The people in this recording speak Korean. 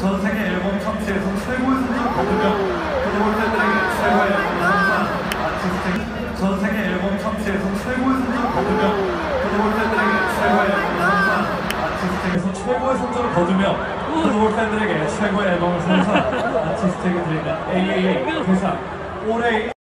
전 세계 앨범 차트에서 최고의 성적을 거두며 글로벌 팬들에게 최고의 앨범 선사 아티스트 전 세계 앨범 차트에서 최고의 성적을 거두며 글로벌 팬들에게 최고의 앨범 선사 아티스트에서 최고의 성적을 거두며 글로벌 팬들에게 최고의 앨범을 선사 아티스트에게 드리는 AAA 대상 올해의